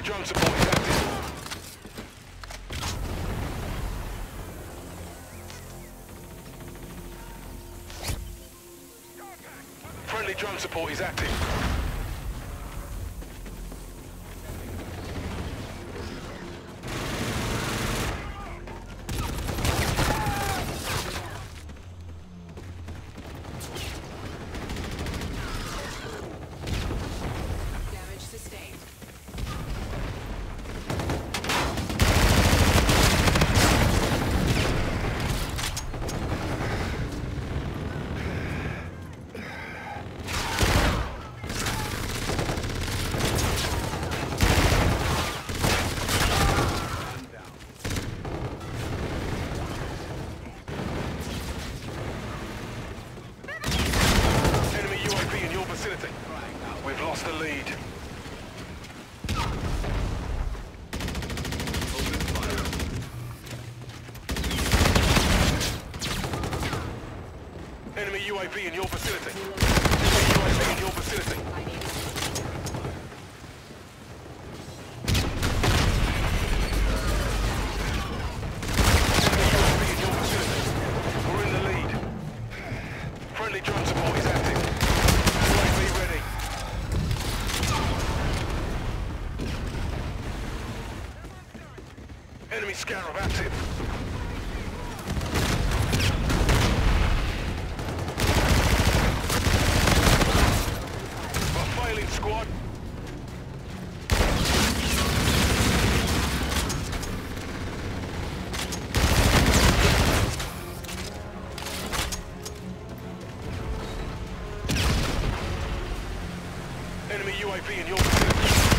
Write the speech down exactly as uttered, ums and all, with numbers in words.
drone support is active. Friendly drone support is active. Damage sustained. Enemy U A V in your vicinity. We've lost the lead. Enemy U A V in your vicinity. Enemy U A V in your vicinity. I need assistance. Enemy U A V in your vicinity. We're in the lead. Friendly drone support is active. U A V ready. Enemy Scarab active. We're failing, squad. Enemy U A V in your vicinity.